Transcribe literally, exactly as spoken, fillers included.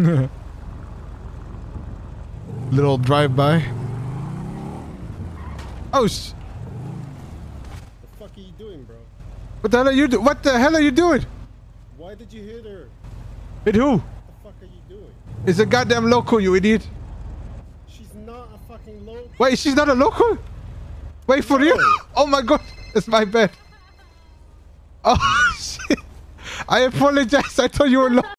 Little drive-by. Oh, sh The fuck are you doing, bro? what the hell are you do? What the hell are you doing? Why did you hit her? Hit who? What the fuck are you doing? It's a goddamn local, you idiot. She's not a fucking local. Wait, she's not a local? Wait, for No. real? Oh my god, it's my bad. Oh shit. I apologize. I thought you were local.